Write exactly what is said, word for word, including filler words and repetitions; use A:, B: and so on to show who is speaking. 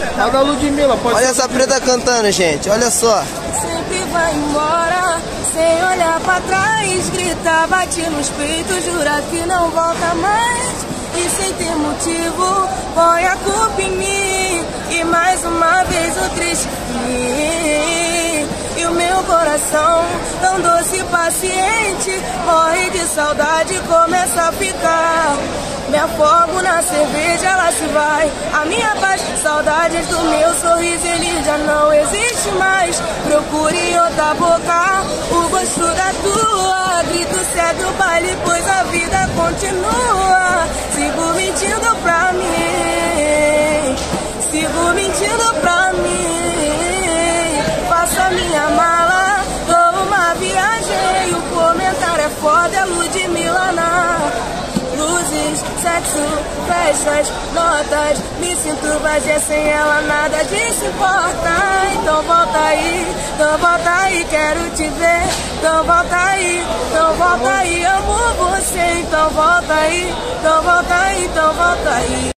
A: Olha a Ludmilla, pode
B: Olha essa preta cantando, gente, olha só.
C: Sempre vai embora, sem olhar pra trás. Grita, bate nos peitos, jura que não volta mais. E sem ter motivo, põe a culpa em mim. E mais uma vez o triste fim. E o meu coração, tão doce e paciente, morre de saudade e começa a ficar. Me afogo na cerveja, ela se vai. A minha paz, saudades do meu sorriso, ele já não existe mais. Procure em outra boca o gosto da tua. Grito, segue o baile, pois a vida continua. Sigo mentindo pra mim, sigo mentindo pra mim. Faço a minha mala, dou uma viagem. O comentário é foda, é Ludmilla na luzes, sexo, festas, notas. Me sinto vazia sem ela, nada disso importa. Então volta aí, então volta aí, quero te ver. Então volta aí, então volta aí, amo você. Então volta aí, então volta aí, então volta aí.